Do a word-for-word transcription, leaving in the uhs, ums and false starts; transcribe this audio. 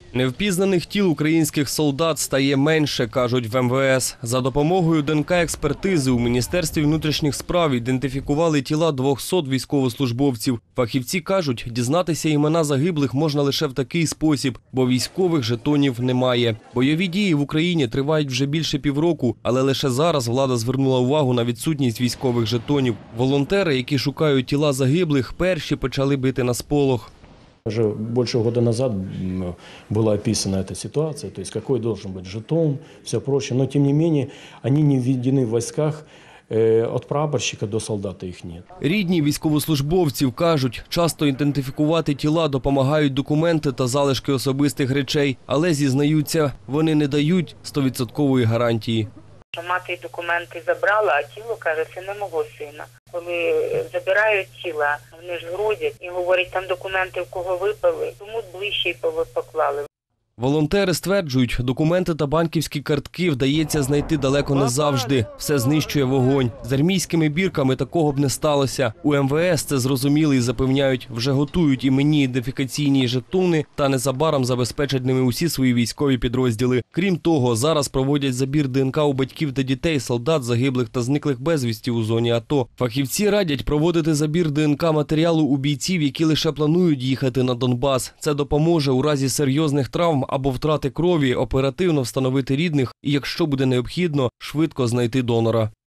Невпізнаних тіл українських солдат стає менше, кажуть в ем ве ес. За допомогою де ен ка-експертизи у Міністерстві внутрішніх справ ідентифікували тіла двохсот військовослужбовців. Фахівці кажуть, дізнатися імена загиблих можна лише в такий спосіб, бо військових жетонів немає. Бойові дії в Україні тривають вже більше півроку, але лише зараз влада звернула увагу на відсутність військових жетонів. Волонтери, які шукають тіла загиблих, перші почали бити на сполох. Уже больше года назад была описана эта ситуация, то есть какой должен быть жетон, все прочее. Но тем не менее, они не введены в войсках, від прапорщика до солдата їх немає. Рідні військовослужбовців кажуть, часто ідентифікувати тіла допомагають документи та залишки особистих речей, але зізнаються, вони не дають стовідсоткової гарантії. Мати документи забрала, а тіло, каже, це не мого сина. Коли забирають тіла, вони ж грудять і говорять, там документи в кого випали, тому ближче й поклали. Волонтери стверджують, документи та банківські картки вдається знайти далеко не завжди. Все знищує вогонь. З армійськими бірками такого б не сталося. У ем ве ес це зрозуміли і запевняють, вже готують іменні ідентифікаційні жетони та незабаром забезпечать ними усі свої військові підрозділи. Крім того, зараз проводять забір де ен ка у батьків та дітей солдат, загиблих та зниклих безвісті у зоні АТО. Фахівці радять проводити забір де ен ка матеріалу у бійців, які лише планують їхати на Донбас. Це допоможе у разі серйозних травм або втрати крові оперативно встановити рідних і, якщо буде необхідно, швидко знайти донора.